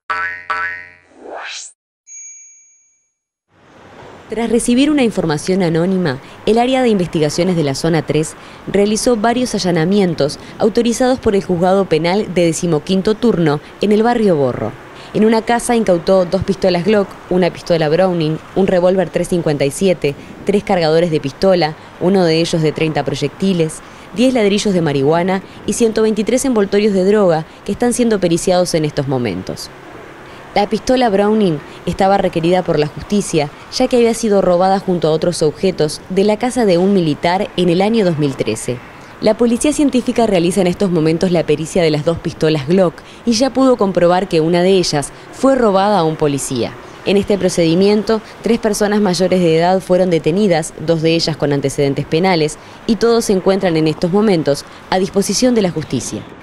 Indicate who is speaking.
Speaker 1: Tras recibir una información anónima, el área de investigaciones de la Zona 3 realizó varios allanamientos autorizados por el Juzgado Penal de 15º turno en el barrio Borro. En una casa incautó 2 pistolas Glock, una pistola Browning, un revólver .357, 3 cargadores de pistola, uno de ellos de 30 proyectiles, 10 ladrillos de marihuana y 123 envoltorios de droga que están siendo periciados en estos momentos. La pistola Browning estaba requerida por la justicia, ya que había sido robada junto a otros objetos de la casa de un militar en el año 2013. La policía científica realiza en estos momentos la pericia de las 2 pistolas Glock y ya pudo comprobar que una de ellas fue robada a un policía. En este procedimiento, 3 personas mayores de edad fueron detenidas, 2 de ellas con antecedentes penales, y todos se encuentran en estos momentos a disposición de la justicia.